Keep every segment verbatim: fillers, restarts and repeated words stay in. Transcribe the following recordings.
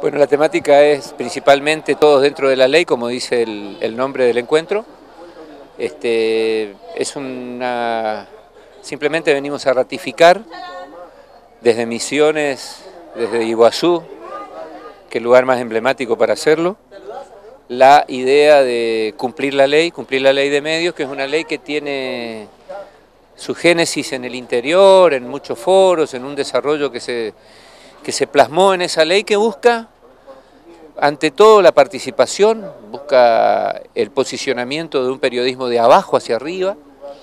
Bueno, la temática es principalmente todos dentro de la ley, como dice el, el nombre del encuentro. Este, es una, simplemente venimos a ratificar desde Misiones, desde Iguazú, que es el lugar más emblemático para hacerlo, la idea de cumplir la ley, cumplir la ley de medios, que es una ley que tiene su génesis en el interior, en muchos foros, en un desarrollo que se, que se plasmó en esa ley que busca, ante todo, la participación, busca el posicionamiento de un periodismo de abajo hacia arriba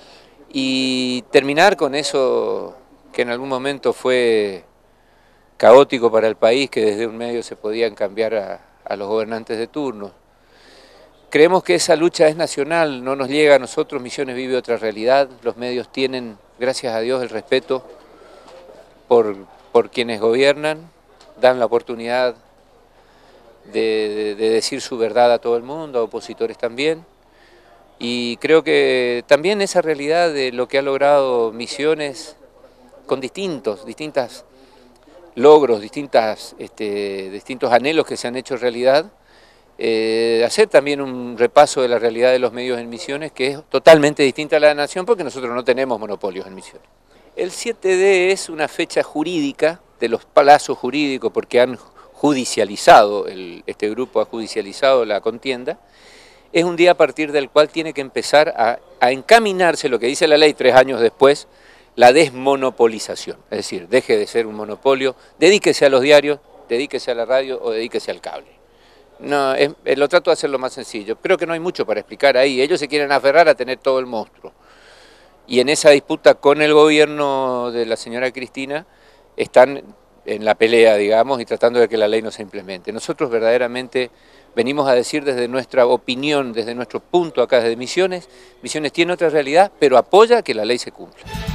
y terminar con eso que en algún momento fue caótico para el país, que desde un medio se podían cambiar a, a los gobernantes de turno. Creemos que esa lucha es nacional, no nos llega a nosotros, Misiones vive otra realidad, los medios tienen, gracias a Dios, el respeto por, por quienes gobiernan, dan la oportunidad de, de, de decir su verdad a todo el mundo, a opositores también, y creo que también esa realidad de lo que ha logrado Misiones con distintos, distintas logros, distintas, este, distintos anhelos que se han hecho realidad, Eh, hacer también un repaso de la realidad de los medios en Misiones, que es totalmente distinta a la de la Nación, porque nosotros no tenemos monopolios en Misiones. El siete de es una fecha jurídica, de los plazos jurídicos, porque han judicializado, el, este grupo ha judicializado la contienda, es un día a partir del cual tiene que empezar a, a encaminarse, lo que dice la ley tres años después, la desmonopolización, es decir, deje de ser un monopolio, dedíquese a los diarios, dedíquese a la radio o dedíquese al cable. No, es, lo trato de hacerlo más sencillo. Creo que no hay mucho para explicar ahí. Ellos se quieren aferrar a tener todo el monstruo. Y en esa disputa con el gobierno de la señora Cristina están en la pelea, digamos, y tratando de que la ley no se implemente. Nosotros verdaderamente venimos a decir desde nuestra opinión, desde nuestro punto acá desde Misiones, Misiones tiene otra realidad, pero apoya que la ley se cumpla.